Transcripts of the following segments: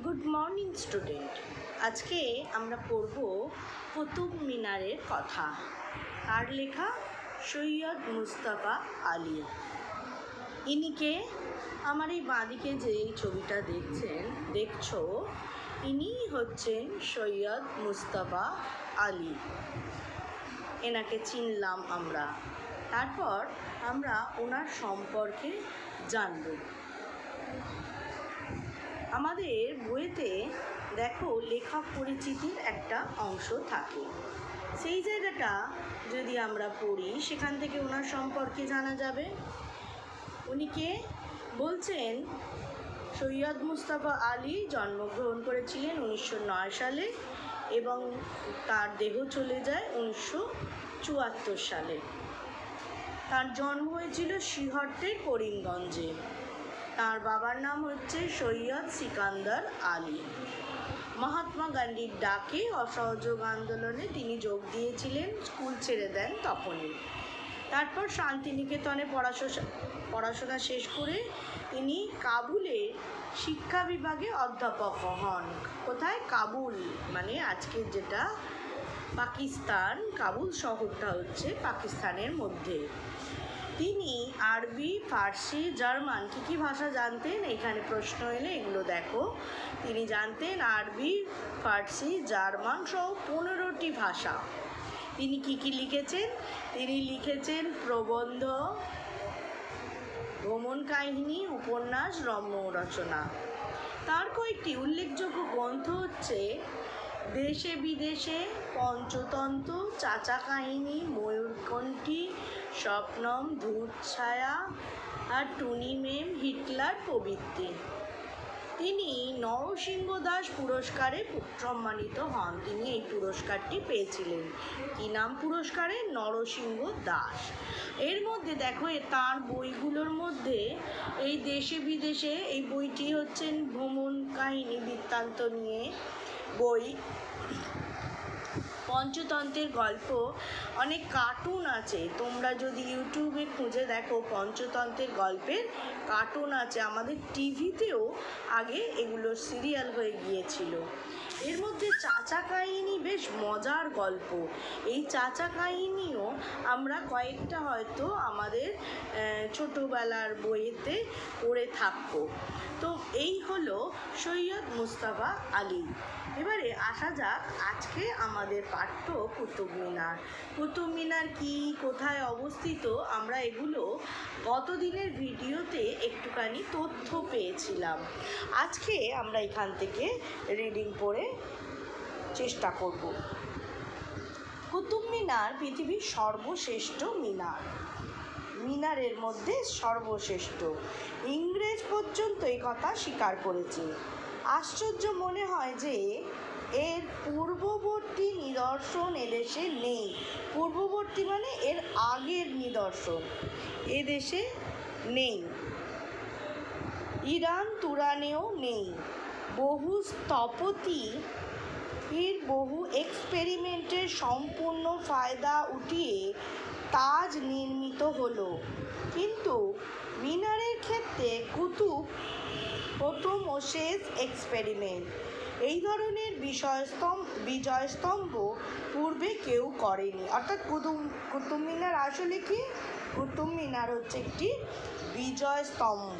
Good morning student. আজকে আমরা পড়ব কুতুব মিনারের কথা। কার লেখা? সৈয়দ মুস্তাফা আলী। ইনিকে আমার এই বাঁদিকে যে ছবিটা দেখছো ইনি হচ্ছেন সৈয়দ মুস্তাফা আলী। এনাকে চিনলাম আমরা। তারপর আমরা ওনার সম্পর্কে জানব। আমাদের বইতে দেখো লেখক পরিচিতির একটা অংশ থাকে, সেই জায়গাটা যদি আমরা পড়ি সেখান থেকে ওনার সম্পর্কে জানা যাবে। উনিকে বলছেন সৈয়দ মুস্তাফা আলী জন্মগ্রহণ করেছিলেন 1909 সালে এবং তার দেহ চলে যায় 1974 সালে। তার জন্ম হয়েছিল সিহটের করিমগঞ্জে। তার বাবার নাম হচ্ছে সৈয়দ সিকান্দার আলী। মহাত্মা গান্ধীর ডাকে অসহযোগ আন্দোলনে তিনি যোগ দিয়েছিলেন, স্কুল ছেড়ে দেন তখনই। তারপর শান্তিনিকেতনে পড়াশোনা শেষ করে তিনি কাবুলে শিক্ষা বিভাগে অধ্যাপক হন। কোথায়? কাবুল, মানে আজকের যেটা পাকিস্তান, কাবুল শহরটা হচ্ছে পাকিস্তানের মধ্যে। তিনি আরবি, ফার্সি, জার্মান কী ভাষা জানতেন? এখানে প্রশ্ন এলে এগুলো দেখো। তিনি জানতেন আরবি, ফার্সি, জার্মান সহ 15টি ভাষা। তিনি কি লিখেছেন? তিনি লিখেছেন প্রবন্ধ, ভ্রমণ কাহিনী, উপন্যাস, রম্য রচনা। তার কয়েকটি উল্লেখযোগ্য গ্রন্থ হচ্ছে দেশে বিদেশে, পঞ্চতন্ত্র, চাচা কাহিনী, ময়ূরকণ্ঠী, স্বপ্নম, ধূতছায়া আর টুনি মেম, হিটলার প্রভৃতি। তিনি নরসিংহ দাস পুরস্কারে সম্মানিত হন। তিনি এই পুরস্কারটি পেয়েছিলেন। কি নাম পুরস্কারের? নরসিংহ দাস। এর মধ্যে দেখো তার বইগুলোর মধ্যে এই দেশে বিদেশে, এই বইটি হচ্ছেন ভ্রমণ কাহিনী বৃত্তান্ত নিয়ে বই। পঞ্চতন্ত্রের গল্প, অনেক কার্টুন আছে। তোমরা যদি ইউটিউবে খুঁজে দেখো পঞ্চতন্ত্রের গল্পের কার্টুন আছে। আমাদের টিভিতেও আগে এগুলো সিরিয়াল হয়ে গিয়েছিল। এর মধ্যে চাচা কাহিনী বেশ মজার গল্প। এই চাচা কাহিনীও আমরা কয়েকটা হয়তো আমাদের ছোটোবেলার বইয়েতে পড়ে থাকবো। তো এই হলো সৈয়দ মুস্তাফা আলী। এবারে আসা যাক আজকে আমাদের পাঠ্য কুতুব মিনার। কুতুব মিনার কি, কোথায় অবস্থিত, আমরা এগুলো গতদিনের ভিডিওতে একটুখানি তথ্য পেয়েছিলাম। আজকে আমরা এখান থেকে রিডিং পড়ে চেষ্টা করব। কুতুব মিনার পৃথিবীর সর্বশ্রেষ্ঠ মিনার। মিনারের মধ্যে সর্বশ্রেষ্ঠ। ইংরেজ পর্যন্ত এই কথা স্বীকার করেছে। আশ্চর্য মনে হয় যে এর পূর্ববর্তী নিদর্শন এদেশে নেই। পূর্ববর্তী মানে এর আগের নিদর্শন এদেশে নেই। ইরান তুরানেও নেই। বহু স্থপতি বহু এক্সপেরিমেন্টের সম্পূর্ণ ফায়দা উঠিয়ে তাজ নির্মিত হলো, কিন্তু মিনারের ক্ষেত্রে কুতুব প্রথম ও শেষ এক্সপেরিমেন্ট। এই ধরনের বিজয়স্তম্ভ পূর্বে কেউ করেনি। অর্থাৎ কুতুব মিনার আসলে কি? কুতুব মিনার হচ্ছে একটি বিজয়স্তম্ভ।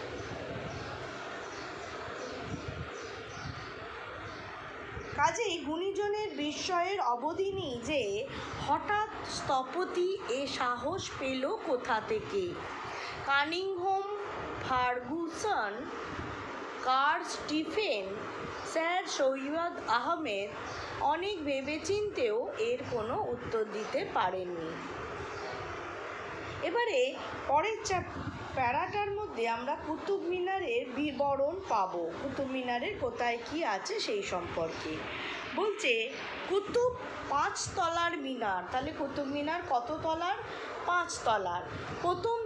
কাজেই গুণীজনের বিস্ময়ের অবধি নেই যে হঠাৎ স্থপতি এ সাহস পেল কোথা থেকে। Cunningham, Fergusson, Carl Stephen, sir Syed Ahmed অনেক ভেবেচিন্তেও এর কোনো উত্তর দিতে পারেননি। এবারে পরের প্যারাটার মধ্যে আমরা কুতুব মিনারের বিবরণ পাবো। কুতুব মিনারের কোথায় কি আছে সেই সম্পর্কে বলছে। কুতুব 5 তলার মিনার। তাহলে কুতুব মিনার কত তলার? 5 তলার। প্রথম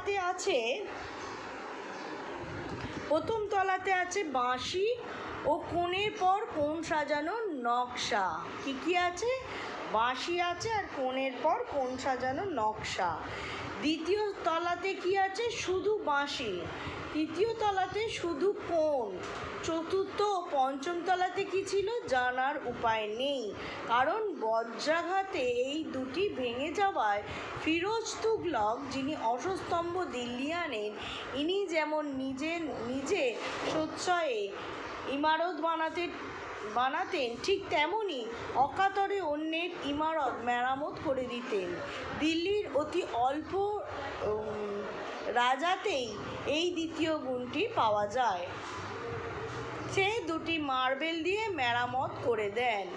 তলাতে আছে বাঁশি ও কোণের পর কোণ সাজানো নকশা। কি আছে? বাঁশি আছে আর কোণের পর কোণ সাজানো নকশা। দ্বিতীয় তলাতে কি আছে? শুধু বাঁশি। তৃতীয় তলাতে শুধু কোণ। চতুর্থ ও পঞ্চম তলাতে কি ছিল জানার উপায় নেই, কারণ বজ্রাঘাতে এই দুটি ভেঙে যাওয়ায় ফিরোজ তুগলক, যিনি অশ্বস্তম্ভ দিল্লি আনেন, ইনি যেমন নিজে স্বচ্ছয়ে ইমারত বানাতেন ঠিক তেমনি অকাতরে অন্যের ইমারত মেরামত করে দিতেন। দিল্লির অতি অল্প রাজাতেই এই দ্বিতীয় গুণটি পাওয়া যায়। সে দুটি মার্বেল দিয়ে মেরামত করে দেন।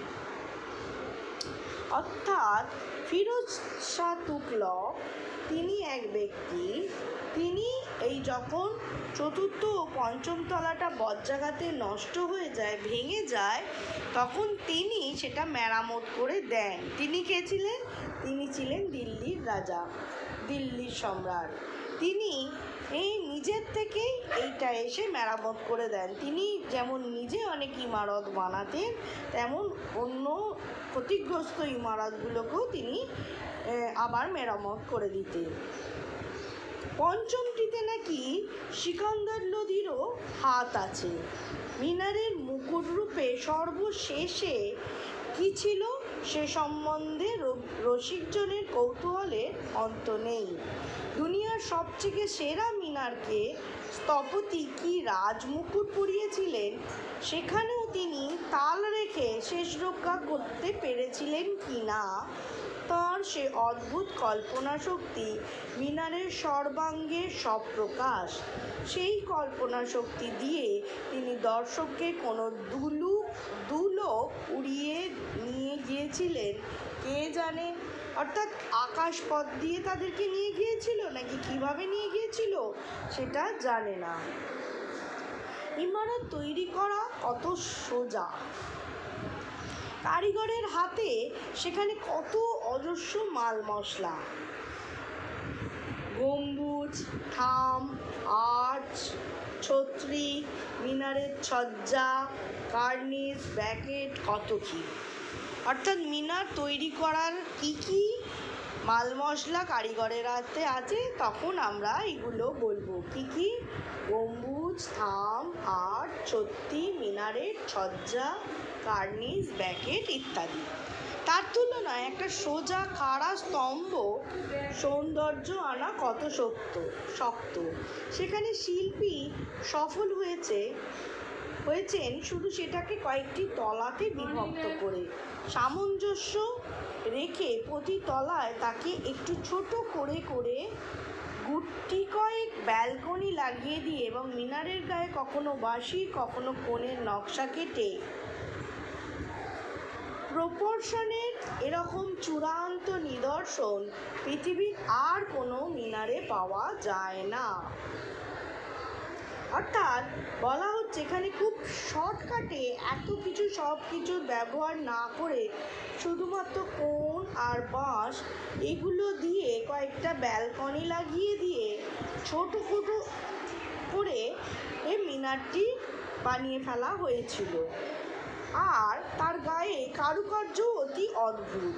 অর্থাৎ ফিরোজ শাহ তুগলক তিনি এক ব্যক্তি, তিনি এই যখন চতুর্থ ও পঞ্চম তলাটা বজ্রাঘাতে নষ্ট হয়ে যায়, ভেঙে যায়, তখন তিনি সেটা মেরামত করে দেন। তিনি কে ছিলেন? তিনি ছিলেন দিল্লির রাজা, দিল্লির সম্রাট। তিনি এই নিজের থেকেই এইটা এসে মেরামত করে দেন। তিনি যেমন নিজে অনেক ইমারত বানাতেন, তেমন অন্য ক্ষতিগ্রস্ত ইমারতগুলোকেও তিনি আবার মেরামত করে দিতেন। পঞ্চমটিতে নাকি সিকান্দার লোদিরও হাত আছে। মিনারের মুকুটরূপে সর্বশেষে কি ছিল সে সম্বন্ধে রসিকজনের কৌতূহলের অন্ত নেই। দুনিয়ার সবচেয়ে সেরা মিনারকে স্থপতি কি রাজমুকুট পরিয়েছিলেন, সেখানেও তিনি তাল রেখে শেষ রক্ষা করতে পেরেছিলেন কি না, তাঁর সে অদ্ভুত কল্পনা শক্তি মিনারের সর্বাঙ্গে সপ্রকাশ। সেই কল্পনা শক্তি দিয়ে তিনি দর্শককে কোনো দুলো উড়িয়ে নিয়ে গিয়েছিলেন কে জানে। অর্থাৎ আকাশপথ দিয়ে তাদেরকে নিয়ে গিয়েছিল, নাকি কিভাবে নিয়ে গিয়েছিল সেটা জানে না। ইমারত তৈরি করা কত সোজা, কারিগরের হাতে সেখানে কত অজস্র মাল মশলা, গম্বুজ, থাম, আর্চ, ছত্রি, মিনারের ছজ্জা, কার্নিস, ব্যাকেট, কত কী। অর্থাৎ মিনার তৈরি করার কি মাল মশলা কারিগরের হাতে আছে, তখন আমরা এগুলো বলবো। কি গম্বুজ, থাম, আর্চ, ছত্রি, মিনারের ছজ্জা, কার্নিস, ব্যাকেট ইত্যাদি। তার তুলনায় একটা সোজা খাড়া স্তম্ভ সৌন্দর্য আনা কত শক্ত। সেখানে শিল্পী সফল হয়েছেন শুধু সেটাকে কয়েকটি তলাতে বিভক্ত করে, সামঞ্জস্য রেখে প্রতি তলায় তাকে একটু ছোট করে গুটি কয়েক ব্যালকনি লাগিয়ে দিয়ে এবং মিনারের গায়ে কখনো বাঁশি কখনো কোণের নকশা কেটে প্রপোর্শনের এরকম চূড়ান্ত নিদর্শন পৃথিবীর আর কোনো মিনারে পাওয়া যায় না। অর্থাৎ বলা হচ্ছে এখানে খুব শর্টকাটে সব কিছুর ব্যবহার না করে শুধুমাত্র কোণ আর বাঁশ এগুলো দিয়ে কয়েকটা ব্যালকনি লাগিয়ে দিয়ে ছোট করে এই মিনারটি বানিয়ে ফেলা হয়েছিল। আর তার গায়ে কারুকার্য অতি অদ্ভুত।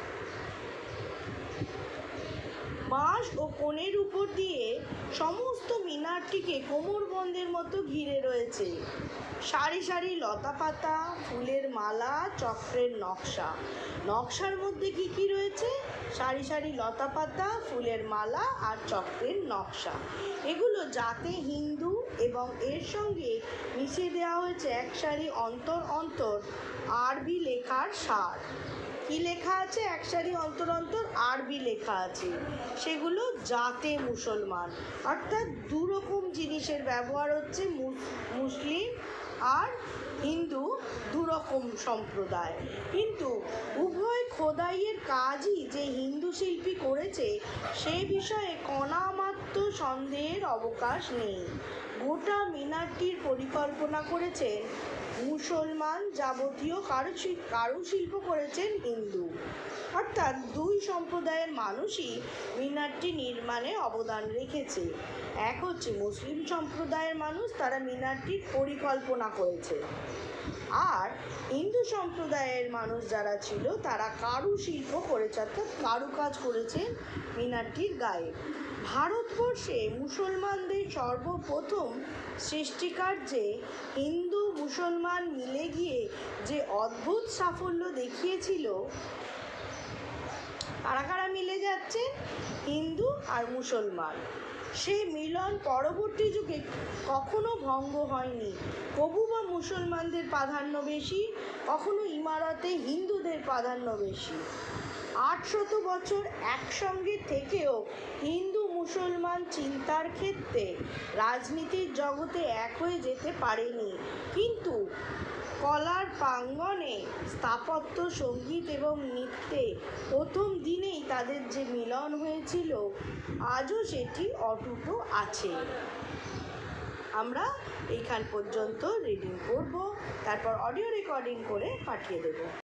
বাঁশ ও কোণের উপর দিয়ে সমস্ত মিনারটিকে কোমরবন্ধের মতো ঘিরে রয়েছে সারি সারি লতাপাতা, ফুলের মালা, চক্রের নকশার মধ্যে কি রয়েছে? সারি সারি লতাপাতা, ফুলের মালা আর চক্রের নকশা। এগুলো যাতে হিন্দু এবং এর সঙ্গে মিশিয়ে দেওয়া হয়েছে এক সারি অন্তর অন্তর আরবি লেখার সার। কি লেখা আছে? এক সারি অন্তর অন্তর আরবি লেখা আছে, সেগুলো জাতে মুসলমান। অর্থাৎ দুরকম জিনিসের ব্যবহার হচ্ছে, মুসলিম আর হিন্দু দুরকম সম্প্রদায়, কিন্তু উভয় খোদাইয়ের কাজই যে হিন্দু শিল্পী করেছে সে বিষয়ে কণামাত্র সন্দেহের অবকাশ নেই। গোটা মিনারটির পরিকল্পনা করেছেন মুসলমান, যাবতীয় কারুশিল্প করেছেন হিন্দু। অর্থাৎ দুই সম্প্রদায়ের মানুষই মিনারটি নির্মাণে অবদান রেখেছে। এক হচ্ছে মুসলিম সম্প্রদায়ের মানুষ, তারা মিনারটির পরিকল্পনা করেছে, আর হিন্দু সম্প্রদায়ের মানুষ যারা ছিল তারা কারুশিল্প করেছে, অর্থাৎ কারুকাজ করেছেন মিনারটির গায়ে। ভারতবর্ষে মুসলমানদের সর্বপ্রথম সৃষ্টিকার্যে হিন্দু মুসলমান মিলে গিয়ে যে অদ্ভুত সাফল্য দেখিয়েছিল, কারা কারা মিলে যাচ্ছে? হিন্দু আর মুসলমান। সেই মিলন পরবর্তী যুগে কখনো ভঙ্গ হয়নি। কবু বা মুসলমানদের প্রাধান্য বেশি, কখনো ইমারতে হিন্দুদের প্রাধান্য বেশি। 800 বছর একসঙ্গে থেকেও হিন্দু মুসলমান চিন্তার ক্ষেত্রে রাজনীতির জগতে এক হয়ে যেতে পারেনি। কিন্তু কলার প্রাঙ্গণে স্থাপত্য, সঙ্গীত এবং নৃত্যে প্রথম দিনেই তাদের যে মিলন হয়েছিল, আজও সেটি অটুট আছে। আমরা এইখান পর্যন্ত রিডিং করব, তারপর অডিও রেকর্ডিং করে পাঠিয়ে দেব।